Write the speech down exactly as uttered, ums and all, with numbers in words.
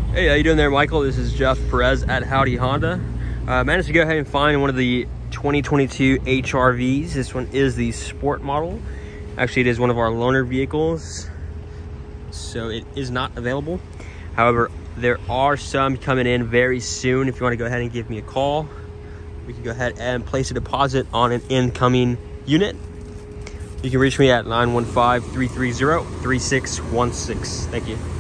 Hey, how you doing there, Michael? This is Jeff Perez at Howdy Honda. I uh, managed to go ahead and find one of the twenty twenty-two H R Vs. This one is the sport model. Actually, it is one of our loaner vehicles, so it is not available. However, there are some coming in very soon. If you want to go ahead and give me a call, we can go ahead and place a deposit on an incoming unit. You can reach me at nine one five, three three zero, three six one six. Thank you.